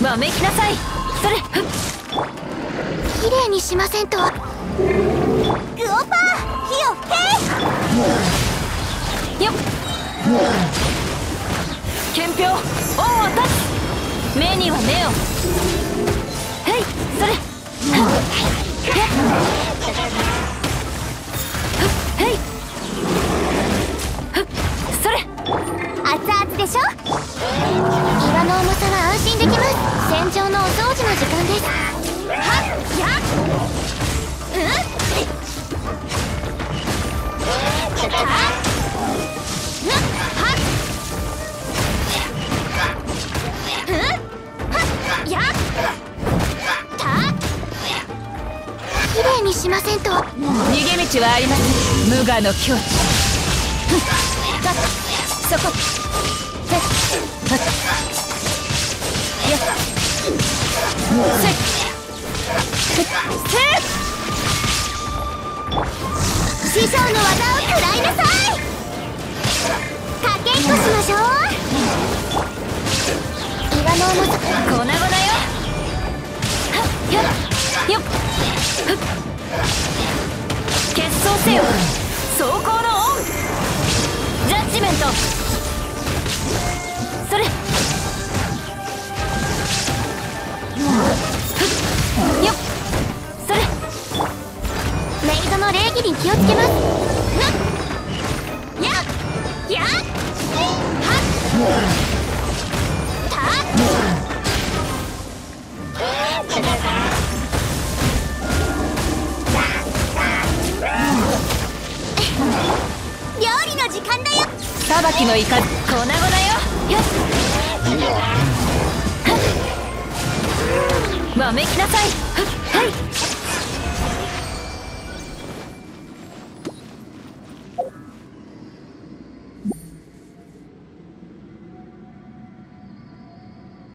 わめきなさい。それ綺麗にしませんと。グオパー火をへいよっ憲兵恩を断つ。目には目を。へいそれへいそれ熱々でしょ。岩の重さは安心できます。戦場のお掃除の時間です。はっやっ綺麗にしませんと。 逃げ道はありません。無我の境地。そこ師匠の技を食らいなさい。かけっこしましょう。岩の重さ粉々よ。よっ決闘せよ。走行のオンジャッジメント。それよっそれメイドの礼儀に気をつけます。やっやっはった料理の時間だよ。 裁きのイカ粉々よ。よっわめきなさい。はい。